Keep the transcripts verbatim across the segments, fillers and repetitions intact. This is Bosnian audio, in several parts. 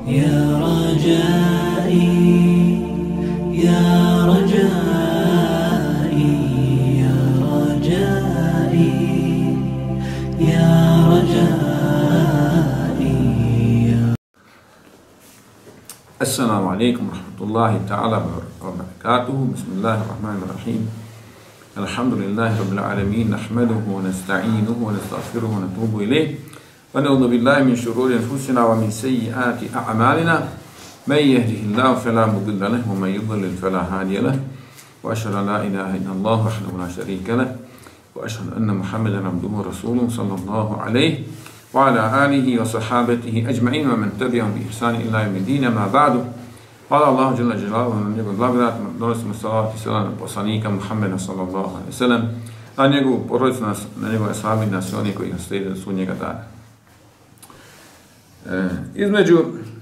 يا رجائي يا رجائي يا رجائي يا رجائي يا السلام عليكم ورحمة الله تعالى وبركاته. بسم الله الرحمن الرحيم. الحمد لله رب العالمين، نحمده ونستعينه ونستغفره ونتوب إليه ونعوذ بالله من شرور أنفسنا ومن سيئات أعمالنا، من يهده الله فلا مضل له ومن يضلل فلا هادي له، وأشهد أن لا إله إلا الله وحده لا شريك له، وأشهد أن محمدا عبده ورسوله صلى الله عليه وعلى آله وصحابته أجمعين ومن تبعهم بإحسان إلى يوم الدين. ما بعد، قال الله جل جلاله na njegov blagodat, donosimo salavat i selam na poslanika Muhammeda sallallahu alejhi ve sellem, na njegovu porodicu, na njegove ashabe i na sve oni koji ga slijede do sudnjega dana. E, između,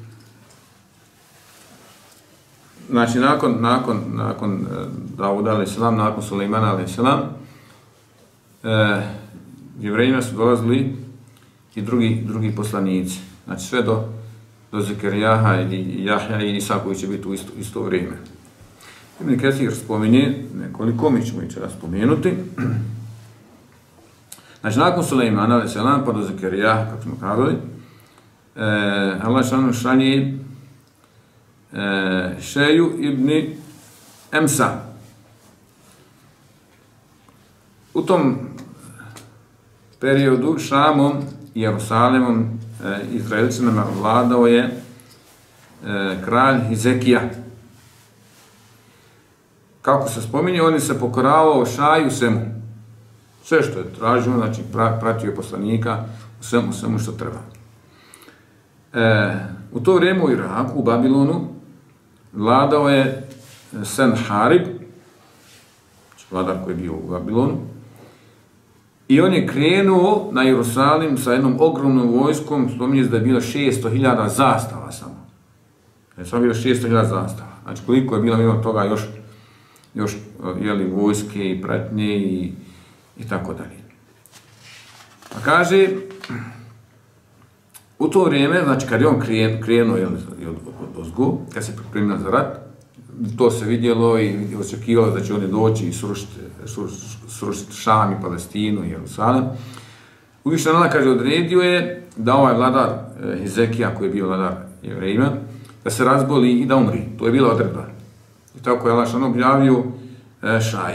znači nakon, nakon, nakon Davuda alejhi selam, nakon Sulejmana alejhi selam, e, Jevrejima su dolazili i drugi, drugi poslanici, znači sve do do Zekerijaha ili Jahja i Isa koji će biti u isto, isto vrijeme. Ibn Kesir spominje, nekoliko mi ćemo ići spomenuti. Znači, nakon Sulejmana alejhi selam pa do Zekerijaha, kako smo kazali, eh, Allah šanu šalje eh, Šeju ibn Emsa. U tom periodu Šamom i Jerusalemom Izraelcima vladao je e, kralj Hizekija. Kako se spominje, on je se pokoravao Šaju svemu. Sve što je tražio, znači pratio poslanika u svemu, svemu što treba. E, u to vrijeme u Iraku, u Babilonu, vladao je Senharib, vladar koji je bio u Babilonu, i on je krenuo na Jerusalim sa jednom ogromnom vojskom, spominje da je bilo šesto hiljada zastava samo. Je samo bilo šesto hiljada zastava. Znači koliko je bilo mimo toga još, još jeli, vojske i pratnje i, i tako dalje. Pa kaže, u to vrijeme, znači kad je on krenuo jeli, od, od ozgu, kad se pripremio za rat, to se vidjelo i očekivalo da će oni doći i srušiti, srušiti Šam i Palestinu i Jerusalim. Uzvišeni Allah kaže, odredio je da ovaj vladar Hizekija, koji je bio vladar Jevrejima, da se razboli i da umri. To je bila odredba. I tako je Allah šan objavio Šaj.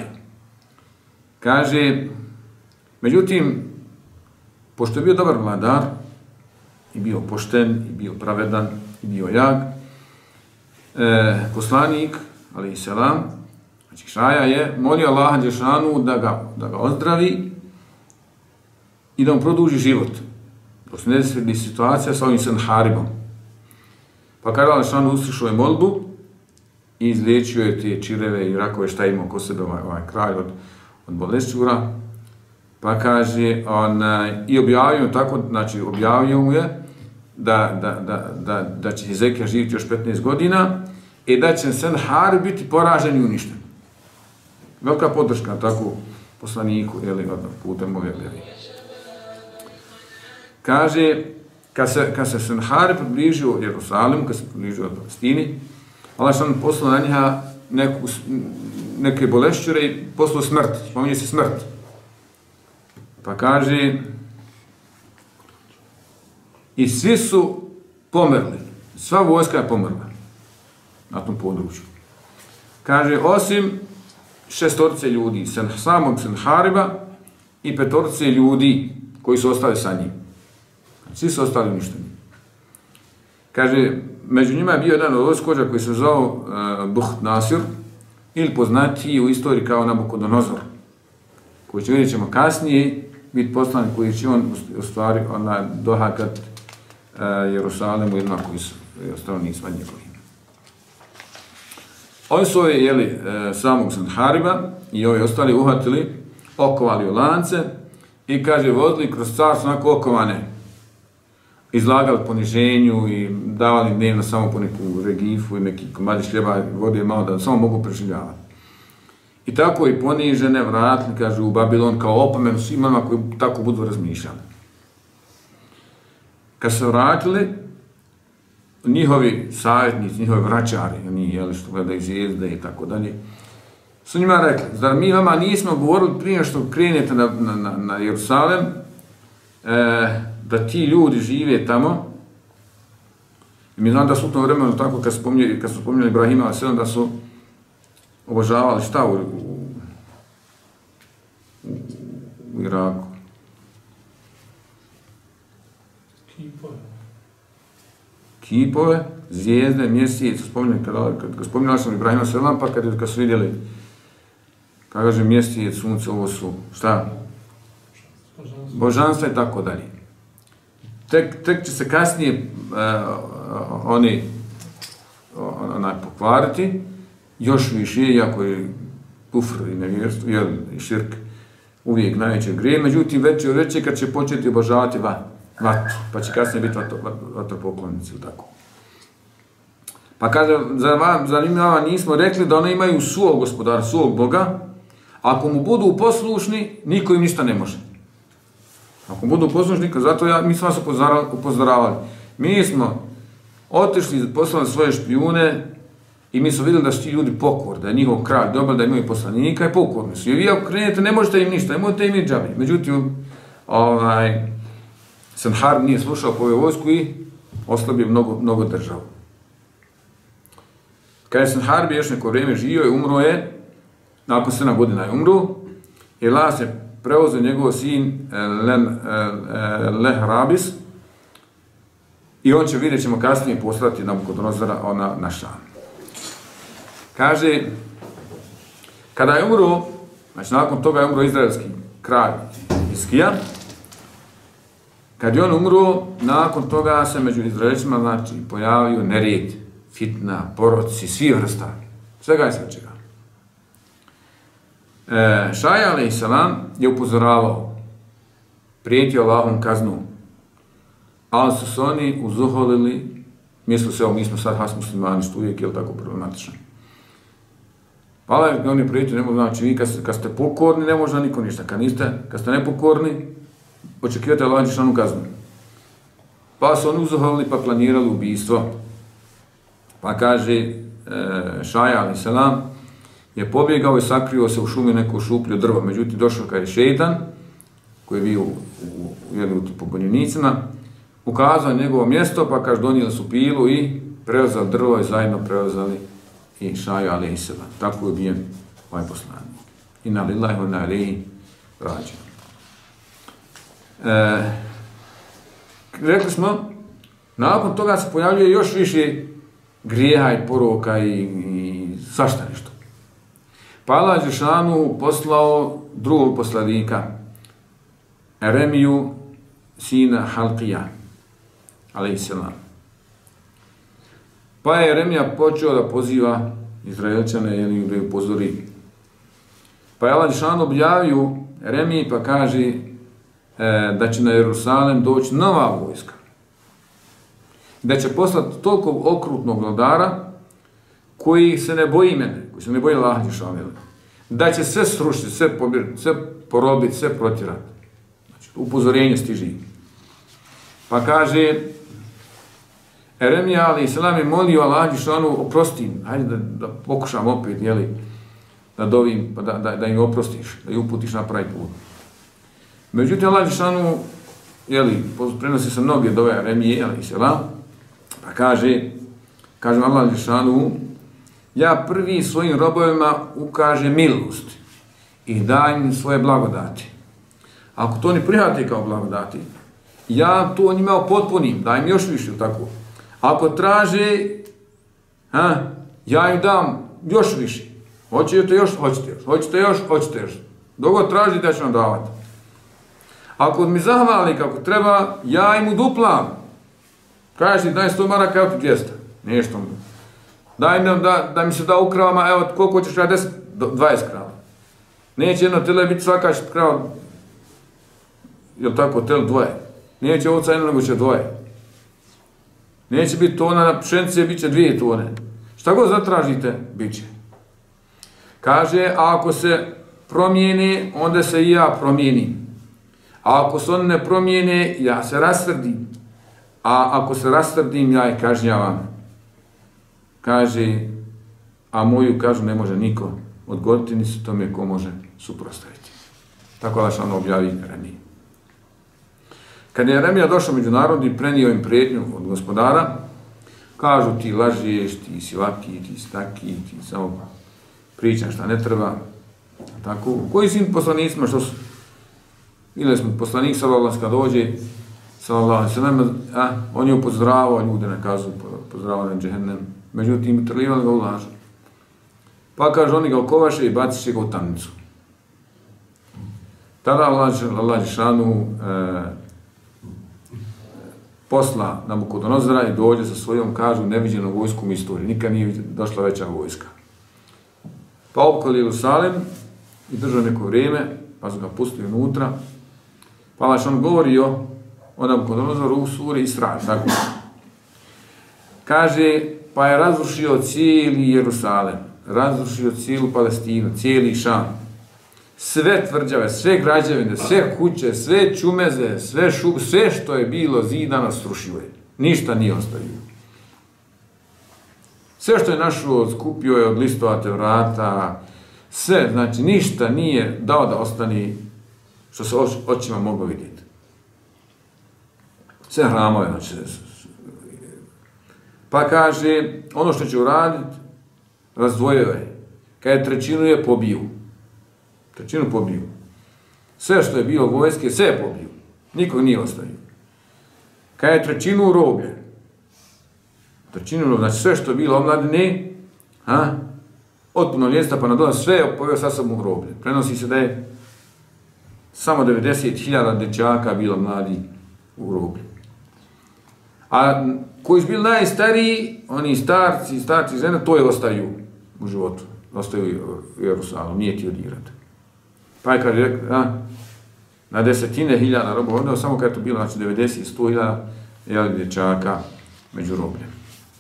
Kaže, međutim, pošto je bio dobar vladar, i bio pošten, i bio pravedan, i bio jak, E, poslanik, alejhi selam, znači Šaja je molio Allaha dželešanu da ga, da ga ozdravi i da mu produži život. Dok se ne desi situacija sa ovim Senharibom. Pa kada Allah dželešanu uslišao je molbu i izliječio je te čireve i rakove šta imao kod sebe ovaj, ovaj kralj od, od bolešćura. Pa kaže, on, i objavio tako, znači objavio mu je da, da, da, da, da će Hizekija živjeti još petnaest godina i da će Senharib biti poražen i uništen. Velika podrška tako poslaniku, jeli, putem ove vjere. Kaže, kad se, kad se Senharib približio Jerusalimu, kad se približio Palestini, Allah što on poslao na njiha neku, neke bolešćure i poslao smrt, spominje se smrt. Pa kaže, i svi su pomerli, sva vojska je pomrla na tom području. Kaže, osim šestorice ljudi, sen, samog Senhariba i petorice ljudi koji su ostali sa njim. Svi su ostali uništeni. Kaže, među njima je bio jedan od vojskovođa koji se zvao uh, Buht Nasir, ili poznatiji u istoriji kao Nabukodonozor, koji će, vidjet ćemo kasnije, biti poslanik koji će on u stvari onaj dohakat uh, Jerusalemu jednako koji su stanovnicima njegovim. Oni su ove, jeli, uh, samog Senhariba i ovi ostali uhvatili, okovali u lance i kaže, vodili kroz carstvo onako okovane, izlagali poniženju i davali dnevno samo po neku regifu i neki komadi šljeba vode malo da samo mogu preživljavati. I tako i ponižene vratili, kaže, u Babilon kao opomenu svima koji tako budu razmišljali. Kad se vratili, njihovi savjetnici, njihovi vraćari, oni jeli, što gledaju zvijezde i tako dalje, su njima rekli, zar mi vama nismo govorili prije što krenete na, na, na, na Jerusalem, e, da ti ljudi žive tamo. I mi znam da su u tom vremenu tako kad, spominje, kad su spominjali Ibrahima, ali sve da su obožavali šta u, u, u, u Iraku? Kipove. Kipove, zvijezde, mjesec, spominjali, kad, kad, kad spominjali sam Ibrahima selam, pa kad, kad su vidjeli, kada kaže mjesec, sunce, ovo su, šta? Božanstvo. Božanstva i tako dalje. Tek, tek će se kasnije uh, oni onaj pokvariti, još više, iako je kufr i nevjerstvo, i širk uvijek najveće grije, međutim veće veće kad će početi obožavati va, vatru, pa će kasnije biti vatropoklonici ili tako. Pa kaže, za vam, zanimljava, nismo rekli da oni imaju svog gospodara, svog Boga, ako mu budu poslušni, niko im ništa ne može. Ako budu poslušni, zato ja, mi smo vas upozoravali. Mi smo otišli, poslali svoje špijune i mi smo vidjeli da su ti ljudi pokorni, da je njihov kralj dobar, da imaju poslanika i pokorni su. I vi ako krenete, ne možete im ništa, ne možete im i džabi. Međutim, ovaj, Senharb nije slušao po ovoj vojsku i oslabio mnogo, mnogo državu. Kada je Senharb još neko vrijeme živio i umro je, nakon sedam godina je umru, i Las je preuzeo njegov sin Len, Lehrabis i on će, vidjet ćemo kasnije, poslati Nabukodonozora ona na Šam. Kaže, kada je umro, znači nakon toga je umro izraelski kralj Hiskija, kad je on umro, nakon toga se među Izraelcima, znači, pojavio nered, fitna, poroci, svi vrsta, svega je svečega. E, Šaja alejhi selam je upozoravao, prijetio Allahom kaznu, ali su se oni uzuholili, misli se, mi smo sad has muslimani, što uvijek je tako problematično. Pa on je prijetio, ne može, znači vi kad, kad ste pokorni, ne može niko ništa, kad niste, kad ste nepokorni, očekivate Allahom šanu kaznu. Pa su oni uzuholili, pa planirali ubijstvo. Pa kaže e, Šaja alejhi selam, je pobjegao i sakrio se u šumi neku šuplju drva. Međutim, došao kad je šeitan, koji je bio u, u, u, u pobunjenicima, ukazao njegovo mjesto, pa kaže, donijeli su pilu i preuzeli drvo i zajedno preuzeli i Šaju alejhi selam. Tako je ubijen ovaj poslanik. Inna lillahi wa inna ilejhi rađiun. E, rekli smo, nakon toga se pojavljuje još više grijeha i poroka i, i svašta nešto. Pa Allah Đelešanu poslao drugog poslanika, Eremiju, sina Halkija, alejhi selam. Pa je Eremija počeo da poziva Izraelčane, jer da ju upozori. Pa je Allah Đelešanu objavio Eremiji, pa kaže e, da će na Jerusalem doći nova vojska. Da će poslati toliko okrutnog vladara, koji se ne boji mene, koji se ne boji Allaha Đelešanu, da će sve srušiti, sve pobjeriti, sve porobiti, sve protjerati. Znači, upozorenje stiži. Pa kaže, Eremija alejhi selam je molio Allaha Đelešanu, oprosti im, hajde da, da pokušam opet, jeli, da dovim, pa da, da, da im oprostiš, da ih uputiš na pravi put. Međutim, Allaha Đelešanu, jeli, prenosi se mnoge dove Eremije alejhi selam, pa kaže, kaže Allaha Đelešanu, ja prvi svojim robovima ukažem milost i dajem im svoje blagodati. Ako to ne prihvate kao blagodati, ja to njima potpunim, dajem još više, tako. Ako traže, ha, ja im dam još više. Hoćete još, hoćete još, hoćete još, hoćete još. Dok tražite, ja ću vam davati. Ako mi zahvali kako treba, ja im uduplam. Kažeš ti, daj sto maraka, evo ti dvjesto. Nešto. Daj nam da, da mi se da u kravama, evo koliko ćeš ja deset, dvadeset krava. Neće jedno tele biti svaka krava, jel tako, tel dvoje. Neće ovca jedno, nego će dvoje. Neće biti tona na pšenice, bit će dvije tone. Šta god zatražite, bit će. Kaže, a ako se promijeni, onda se i ja promijenim. A ako se on ne promijene, ja se rasvrdim. a ako se rastrdim, ja je kažnjavam. Kaže, a moju kažu ne može niko odgoditi, ni se tome ko može suprotstaviti. Tako Allah šano objavi Jeremiji. Kad je Jeremija došao među narod i prenio im prijetnju od gospodara, kažu ti lažiješ, ti si laki, ti si taki, ti samo pričaš šta ne treba. Tako, koji su im poslanicima što su? Ili smo poslanik sallallahu kad dođe, sallallahu sallam, a on je upozoravao ljude na kaznu, upozoravao na džehennem. Međutim, trljivali ga u lažu. Pa kaže, oni ga okovaše i baciše ga u tamnicu. Tada Allah Žešanu e, posla Nabukodonozora i dođe sa svojom, kažu, neviđenom vojskom u istoriji. Nikad nije došla veća vojska. Pa opkoli Jerusalim i držao neko vrijeme, pa su ga pustili unutra. Pa Allah Žešanu govori o, o Nabukodonozoru u suri Isra. Tako. Kaže, pa je razrušio cijeli Jerusalim, razrušio cijelu Palestinu, cijeli Šam, sve tvrđave, sve građevine, sve kuće, sve čumeze, sve šup, sve što je bilo zidano srušio je. Ništa nije ostavio. Sve što je našao, skupio je od listova Tevrata, sve, znači ništa nije dao da ostane što se oč, očima moglo vidjeti. Sve hramove, znači, pa kaže, ono što će uraditi, razdvojio je. Kad je trećinu je pobiju. Trećinu pobiju. Sve što je bilo vojske, sve je pobiju. Nikog nije ostavio. Kad je trećinu uroblje, trećinu uroblje, znači sve što je bilo omladine, a, od punoljetstva pa nadolje, sve je poveo sa sobom uroblje. Prenosi se da je samo devedeset hiljada dečaka bilo mladi u uroblju. A koji su bili najstariji, oni starci, starci žene, to je ostaju u životu. Ostaju u Jerusalimu, nije ti odirati. Pa je kad je rekao, na desetine hiljada robova, samo kad je to bilo, znači devedeset, sto hiljada dječaka među robljem.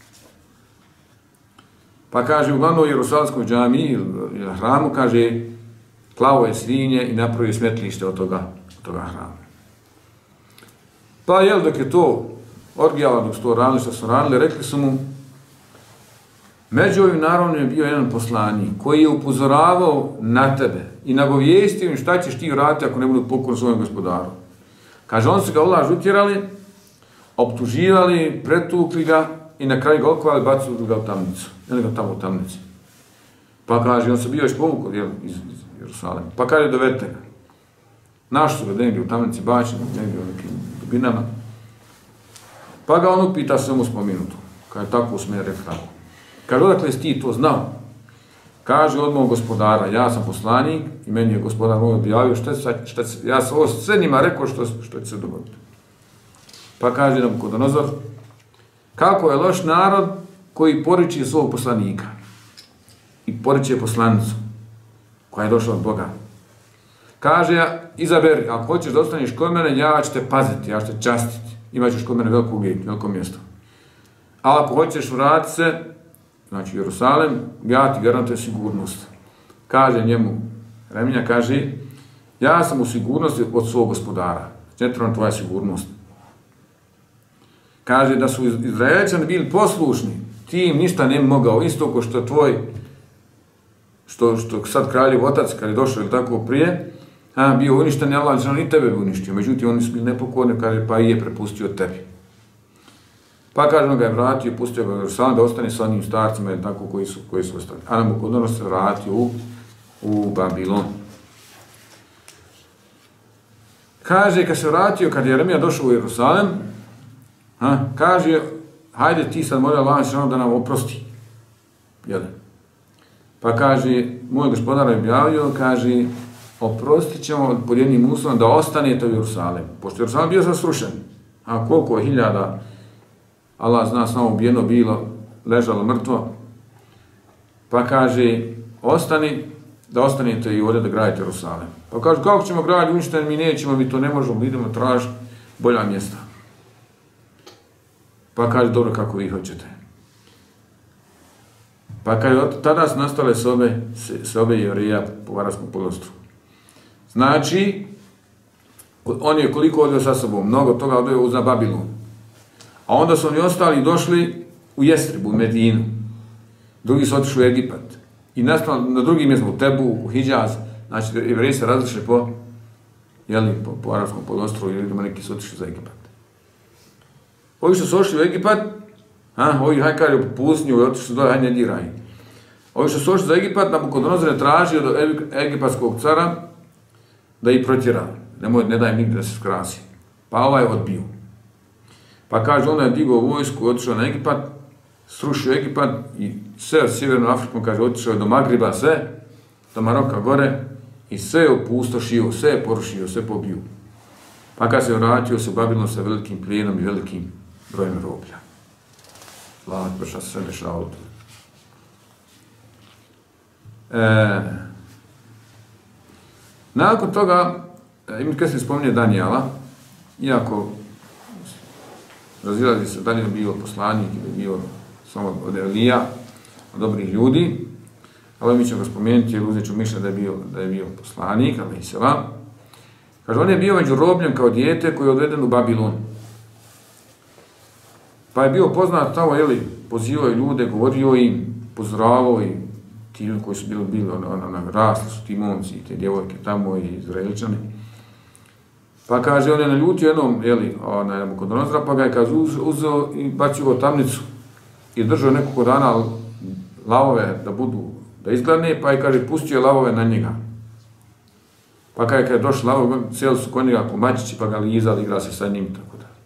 Pa kaže, uglavnom u Jerusalimskoj džamiji, ili hramu, kaže, klao je svinje i napravio smetlište od toga, od toga hrama. Pa jel, dok je to orgijala, dok su to radili, što su radili, rekli su mu, među ovim narodom je bio jedan poslanik koji je upozoravao na tebe i nagovijestio im šta ćeš ti raditi ako ne budu pokorni svojom gospodaru. Kaže, oni su ga u laž utjerali, optuživali, pretukli ga i na kraju ga okovali, bacili ga u tamnicu. Ili ga tamo u tamnici. Pa kaže, on se bio još povukao iz, iz Jerusalima. Pa kaže, dovedite ga. Našli su ga negdje u tamnici bačeni, negdje u nekim dubinama. Pa ga on upita svemu spomenutu. Kaže, tako smo je rekao. Kaže, odakle si ti to znao? Kaže, od mog gospodara, ja sam poslanik i meni je gospodar moj objavio, šta, šta, ja sam ovo sve njima rekao što, što će se dogoditi. Pa kaže Nabukodonozor, kako je loš narod koji poriče svog poslanika i poriče poslanicu koja je došla od Boga. Kaže, izaberi, ako hoćeš da ostaneš kod mene, ja ću te paziti, ja ću te častiti, imat ćeš kod mene veliko ugled, veliko mjesto. A ako hoćeš vratiti se, znači Jerusalim, ja ti garantujem sigurnost. Kaže njemu, Jeremija kaže, ja sam u sigurnosti od svog gospodara. Ne trebam tvoja sigurnost. Kaže da su Izraelčani bili poslušni, ti im ništa ne mogao, isto ko što tvoj, što, što sad kraljev otac, kad je došao ili tako prije, a, bio uništen, Allah i tebe bi uništio. Međutim, oni su bili nepokorni, kaže, pa i je prepustio tebi. Pa kaže, on ga je vratio, pustio ga u Jerusalim da ostane sa onim starcima i tako koji su, koji su ostali. A Nabukodonozor se vratio u, u Babilon. Kaže, kad se vratio, kad je Jeremija došao u Jerusalim, ha, kaže, hajde ti sad mora Allah da nam oprosti. Jel? Pa kaže, moj gospodar je objavio, kaže, oprostit ćemo pod jednim uslovom da ostanete u Jerusalim. Pošto je Jerusalim bio sad srušen. A koliko je hiljada, Allah zna samo ubijeno bilo, ležalo mrtvo. Pa kaže, ostani, da ostanete i ovdje da gradite Jerusalim. Pa kaže, kako ćemo graditi uništen, mi nećemo, mi to ne možemo, idemo tražiti bolja mjesta. Pa kaže, dobro, kako vi hoćete. Pa kaže, od tada su nastale sobe, sobe Jevrija po Varaskom polostru. Znači, on je koliko odveo sa sobom, mnogo toga odveo za Babilon. A onda su oni ostali došli u Jestribu, u Medinu. Drugi su otišli u Egipat. I nastalo na drugim mjestima, u Tebu, u Hidžaz. Znači, Jevreji se različili po, jeli, po, po arapskom polostrovu, ili neki su otišli za Egipat. Ovi što su otišli u Egipat, a, ovi hajkari u pustinju, otišli su dole, hajde ne diraj. Ovi što su otišli za Egipat, Nabukodonozor je tražio od egipatskog cara da ih protjera. Nemoj, ne daj nigdje da se skrasi. Pa ovaj je odbio. Pa kaže, onda je digao vojsku, otišao na Egipat, srušio Egipat i sve sjevernu Afriku, kaže, otišao je do Magriba, sve, do Maroka gore i sve je opustošio, sve je porušio, sve pobio. Pa kad se vratio se u Babilon sa velikim plijenom i velikim brojem roblja. Lak, brša se sve dešavalo tu. E, nakon toga, Ibn Kesir spominje Danijela, iako razilazi se da li je bio poslanik ili bio samo od Elija, od dobrih ljudi, ali mi ćemo ga spomenuti jer uzet ću mišljenje da je bio, da je bio poslanik, ali i selam. Kaže, on je bio među robljem kao dijete koji je odveden u Babilon. Pa je bio poznat tamo, jeli, pozivao ljude, govorio im, pozdravao im, ti ljudi koji su bili, bili on, on, on, rasli su ti momci i te djevojke tamo i Izraeličani. Pa kaže, on je naljutio jednom, jeli, onaj Nabukodonozora, pa ga je kaže, uz, uzeo i bacio u tamnicu i držao nekoliko dana lavove da budu, da izgladne, pa je, kaže, pustio lavove na njega. Pa kada je došli lavove, cijeli su kod njega komačići, pa ga lizali, igra se sa njim, tako da.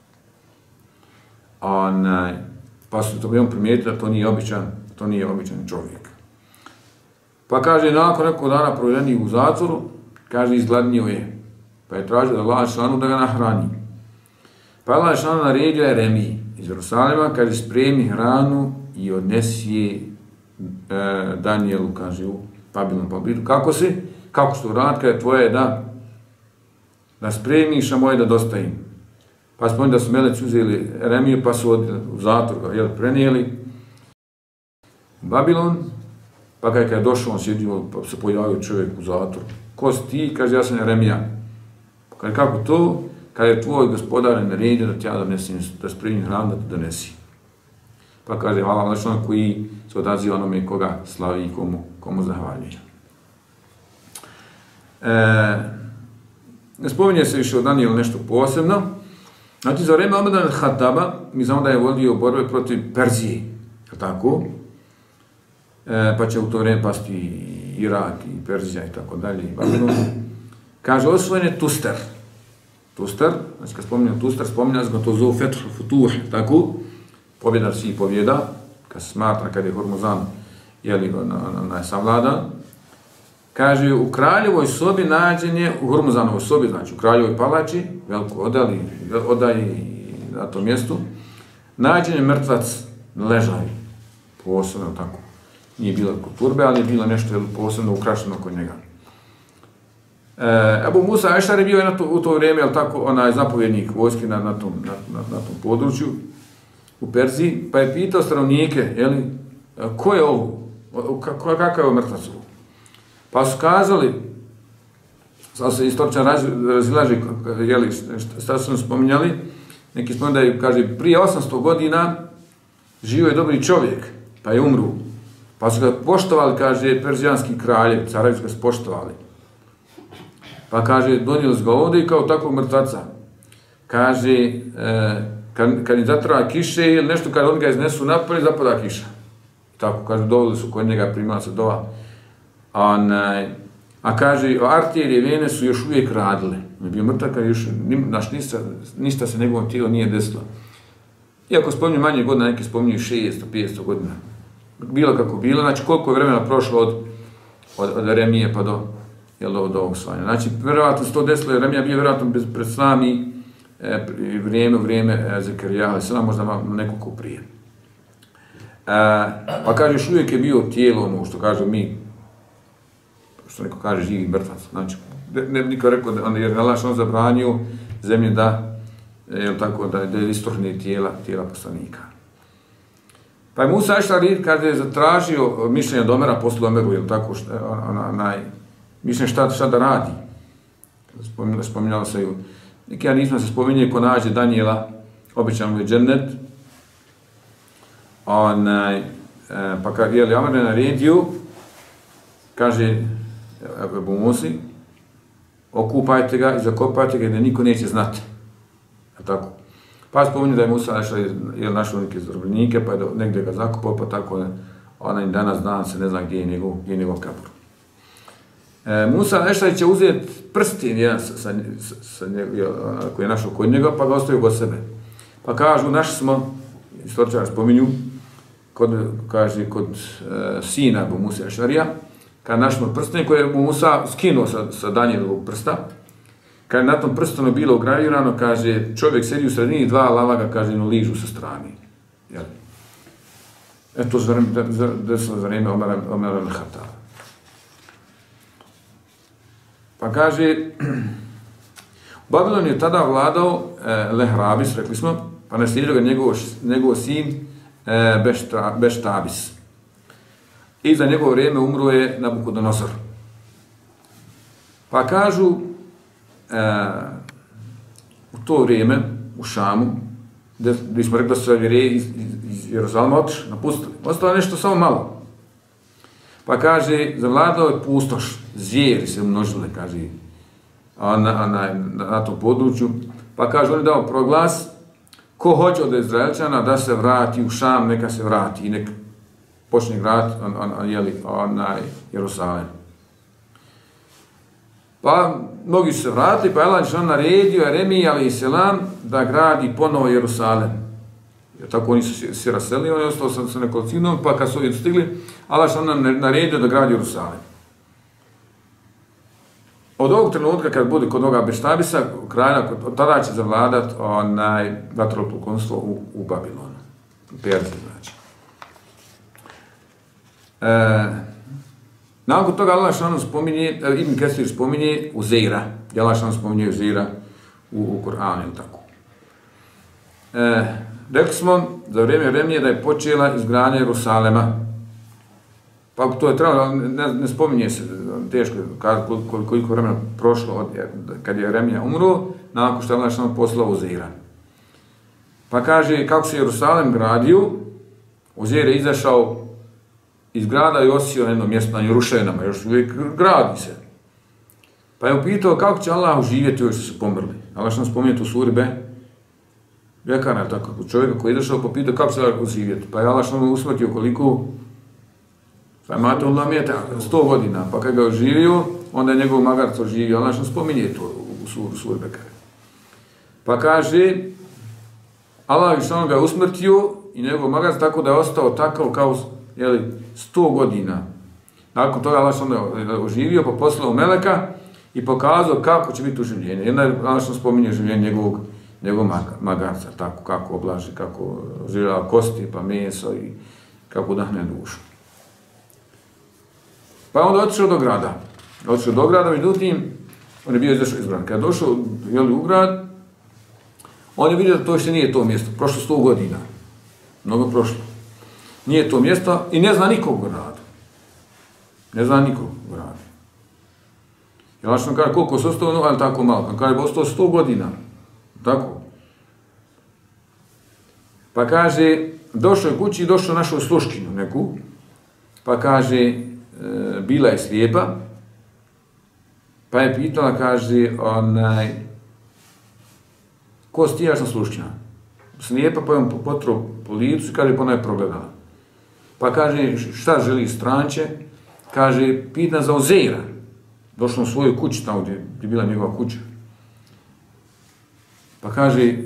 Onaj, pa su to on primijetili da to nije običan, to nije običan čovjek. Pa kaže, nakon nekog dana provedenih u zatvoru, kaže, izgladnio je. Pa je tražio da Allah šanu da ga nahrani. Pa Allah šanu naredio Jeremiji iz Jerusalima, kaže, spremi hranu i odnesi je e, Danijelu, kaže, u Babilon. Pa bitu, kako si? Kako što rad, kada je tvoje da, da spremiš, a moje da dostavim. Pa spomni da su meleci uzeli Jeremiju, pa su od, u zatvor ga prenijeli u Babilon. Pa kada je došao, on sjedio, pa se pojavio čovjek u zatvoru. Ko si ti? Kaže, ja sam Jeremija. Kaže, kako to? Kada je tvoj gospodar naredio da ti ja donesim, da spremim hranu, da ti donesi. Pa kaže, hvala Allah što koji se odaziva onome koga slavi i komu, komu zahvaljuje. E, ne spominje se više o Danijelu nešto posebno. Znači, za vreme Omedana al-Khattaba, mi znamo da je vodio borbe protiv Perzije, je tako? E, pa će u to vreme pasti Irak i Perzija i tako dalje. Kaže, osvojen je Tuster. Tuster, znači kad spominjam Tuster, spominjam se ga to zove Fethu Futuh, tako? Pobjeda svih pobjeda, kad se smatra, kad je Hormuzan, jeli, na, na, na savladan. Kaže, u kraljevoj sobi nađen je, u Hormuzanovoj sobi, znači u kraljevoj palači, veliko odali, odaji na tom mjestu, nađen je mrtvac ležaj, posebno tako. Nije bilo kod turbe, ali je bilo nešto posebno ukrašeno kod njega. E, Ebu Musa Ešar je bio na to, u to vrijeme, jel tako, onaj zapovjednik vojske na, na, tom, na, na, na tom području u Perziji, pa je pitao stanovnike, jeli, ko je ovo, kakav je ovo mrtvac ovo? Pa su kazali, sad se istoričan razilaži, jeli, šta su nam spominjali, neki spominjali, kaže, prije osamsto godina živio je dobri čovjek, pa je umru. Pa su ga poštovali, kaže, perzijanski kraljevi, caravi su ga poštovali. Pa kaže, donijeli su ga ovdje i kao takvog mrtvaca. Kaže, e, kad, kad im zatrava kiše ili nešto, kad oni ga iznesu napolje, zapada kiša. Tako, kaže, doveli su kod njega, primala se dova. A, ne, a kaže, arterije, vene su još uvijek radile. On je bio mrtav, kad još, naš, ništa, ništa se njegovom tijelu nije desilo. Iako spominju manje godina, neki spominju šesto petsto godina. Bilo kako bilo, znači koliko je vremena prošlo od, od, od Jeremije pa do, jel, do, do ovog svanja. Znači, vjerovatno se to desilo, Jeremija bio vjerovatno pred slami e, vrijeme, vrijeme e, Zekarija, ali sada možda nekoliko prije. E, pa kaže, još uvijek je bio tijelo, ono što kaže mi, što neko kaže, živi mrtvac. Znači, ne bi niko rekao, da, jer Allah on zabranio zemlje da, jel tako, da, da je istohne tijela, tijela poslanika. Pa je Musa Ešari, kada je zatražio mišljenja od Omera, posle Omeru, jel tako, šta, ona, onaj, mišljenje šta, šta da radi. Spominjalo, spominjalo se ju. Neki ja nismo se spominjali ko nađe Danijela obećan mu je džennet. Onaj, pa kad je li Amr je naredio, kaže Ebu Musi, okupajte ga i zakopajte ga da niko neće znati. A tako. Pa spominju da je Musa našao, je našao neke zarobljenike, pa je negdje ga zakopao, pa tako je onaj danas dan se ne zna gdje je njegov, gdje je njegov kabur. E, Musa nešto će uzeti prstin jedan sa, sa, sa njegov, koji je našao kod njega, pa ga ostavio kod sebe. Pa kažu, našli smo, istoričari spominju, kod, kaže, kod e, sina Ebu Musa Ešarija, kad našli smo prstin koji je Ebu Musa skinuo sa, sa Danijelovog prsta, kad je na tom prstonu bilo ugravirano, kaže, čovjek sedi u sredini, dva lava ga, kaže, no ližu sa strani. Jel? Eto, desilo za vrijeme Omera al-Hataba. Pa kaže, u Babilonu je tada vladao e, Lehrabis, rekli smo, pa naslijedio ga njegov, njegov sin e, Bešta, Beštabis. I za njegovo vrijeme umro je Nabukodonosor. Pa kažu, e, u to vrijeme, u Šamu, gdje, gdje smo rekli da su vjereji iz, iz Jeruzalema otišli, napustili. Ostalo nešto samo malo. Pa kaže, zavladao je pustoš, zvijeri se umnožile, kaže, na, na, na, na tom području. Pa kaže, on je dao proglas, ko hoće od Izraelčana da se vrati u Šam, neka se vrati i neka počne graditi on, on, on, jeli, onaj Jerusalem. Pa mnogi su se vratili, pa Allah je naredio Jeremiji alejhi selam da gradi ponovo Jerusalem. Jer tako oni su se raselili, on je ostao sa, sa nekolicinom, pa kad su ovdje stigli, Allah je naredio da gradi Jerusalem. Od ovog trenutka, kad bude kod ovoga Beštabisa, kralja, od tada će zavladat onaj vaterpolokonstvo u, u Babilonu. U Perziji, znači. E, nakon toga Allah šanu spominje, Ibn Kesir spominje Uzeira. Allah šanu spominje Uzeira u, u Kur'anu, ili tako. E, rekli smo za vrijeme Jeremije da je počela izgradnja Jerusalema. Pa to je trebalo, ne, ne spominje se, teško koliko, koliko vremena prošlo od, kad je Jeremija umro, nakon što je Allah šanu poslao Uzeira. Pa kaže, kako se Jerusalem gradio, Uzeir je izašao iz grada i osio na jedno mjesto na Jerušenama, još uvijek gradi se. Pa je upitao kako će Allah živjeti još što su pomrli. Allah što nam spominje tu suri Be, Bekara, tako, čovjeka koji je izašao pa pitao kako će Allah živjeti. Pa je Allah što nam usmrtio koliko, imate Allah mjeta, sto godina, pa kad ga je oživio, onda je njegov magarc oživio. Allah što nam spominje to u suri, suri Bekara. Pa kaže, Allah što ga je usmrtio i njegov magarc tako da je ostao takav kao jeli, sto godina. Nakon toga Allah je oživio, pa poslao Meleka i pokazao kako će biti uživljenje. Jedna je Allah spominje življenje njegovog, njegovog magarca, tako kako oblaži, kako življava kosti, pa meso i kako udahne dušu. Pa onda otišao do grada. Otišao do grada, međutim, on je bio izašao iz grada. Kad je došao jeli, u grad, on je vidio da to još nije to mjesto. Prošlo sto godina. Mnogo prošlo. Nije to mjesto i ne zna nikog u gradu. Ne zna nikog u gradu. Jer lačno kaže koliko se ostao, ali tako malo. On kaže ostao sto godina. Tako. Pa kaže, došao je kući i došao našao sluškinju neku. Pa kaže, e, bila je slijepa. Pa je pitala, kaže, onaj, ko si ti, ja sam sluškinja? Slijepa, pa je on potro po licu i kaže, pa ona je progledala. Pa kaže, šta želi stranče? Kaže, pita za Uzeira. Došlo u svoju kuću, tamo gdje je bila njegova kuća. Pa kaže, e,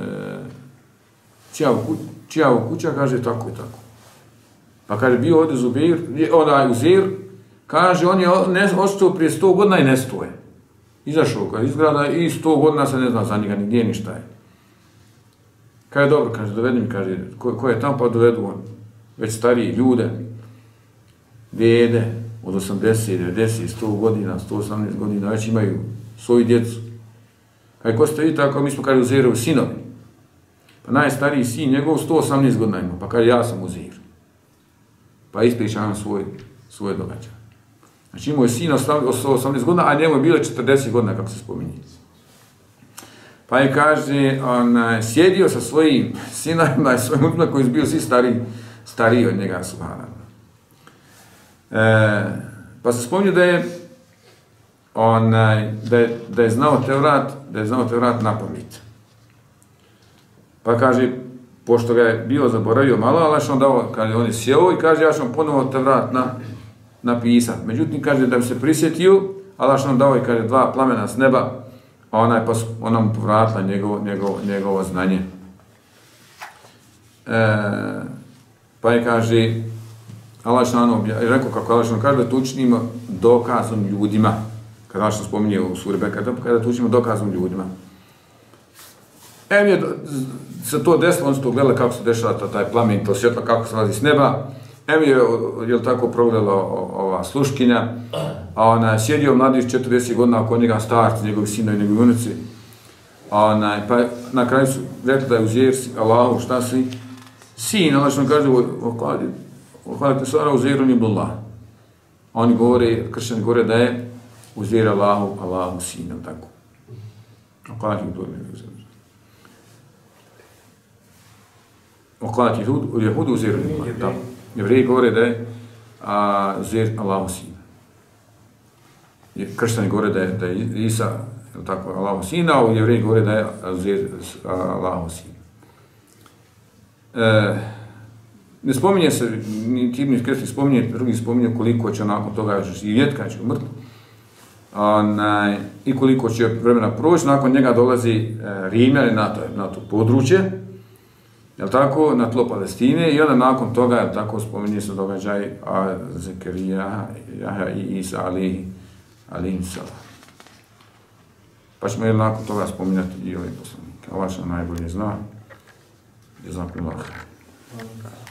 čija je kuća? Kaže, tako i tako. Pa kaže, bio ovdje Zubeir, onaj Uzeir, kaže, on je ostao prije sto godina i nestoje. Izašao ga iz grada i sto godina se ne zna za njega, nigdje ništa je. Kaže, dobro, kaže, dovedi mi, kaže, ko, ko je tamo, pa dovedu on. Već stariji ljude, djede, od osamdeset, devedeset, sto godina, sto osamnaest godina, već imaju svoju djecu. Kaj ko ste vi tako, mi smo, kaže, Uzeirovi sinovi. Pa najstariji sin njegov sto osamnaest godina ima, pa kaže, ja sam Uzeir. Pa ispričavam svoj, svoje događaje. Znači imao je sin od sto osamnaest godina, a njemu je bilo četrdeset godina, kako se spominje. Pa je kaže, on sjedio sa svojim sinovima i svojim utima koji su bili svi stariji, stariji od njega, subhanallah. E, pa se spominje da je onaj, da je, da je znao Tevrat, da je znao Tevrat na pamet. Pa kaže, pošto ga je bio zaboravio malo, ali što on dao, kaže, on je sjeo i kaže, ja ću vam ponovo Tevrat na, napisat. Međutim, kaže, da bi se prisjetio, ali što on dao i kaže, dva plamena s neba, a ona, pa ona mu povratila njegovo, njegovo, njegovo znanje. E, pa je, kaže, Allah šanu je rekao kako Allah šanu kaže da to učinimo dokazom ljudima. Kada Allah šanu spominje u suri Bekara, kada to učinimo dokazom ljudima. Em je se to desilo, on su to gledali kako se dešava taj plamen, to svjetlo kako se lazi s neba. Em je, je tako progledala ova sluškinja, a ona je sjedio mladić četrdeset godina oko njega starci, njegovi sinovi, njegovi unici. Ona, pa na kraju su rekli da je uzir Allahu, šta si? Sin, Allah šanu kaže, hvalite stvarno Uzeiru ibnullah. Oni govore, kršćani govore da je Uzeir Allahu, Allahu sinom, tako. Hvalite to ne Uzeir. Hvalite Jehudu Uzeiru ibnullah, tako. Jevreji govore da je Uzeir Allahu sin. Kršćani govore da je, da je Isa, tako, Allahu sin, a Jevreji govore da je Uzeir Allahu sin. E, Ne spominje se, ni Ibn Kesir spominje, drugi spominje koliko će nakon toga živjeti, kada će umrti. I koliko će vremena proći, nakon njega dolazi e, Rimljani na to, na to područje, jel tako, na tlo Palestine, i onda nakon toga, jel tako, spominje se događaj a Zekerija, Jaha i Isa alihi, alihim salam. Pa ćemo jel nakon toga spominjati i ovaj poslanik. Allah što najbolje zna. Jazakumullah.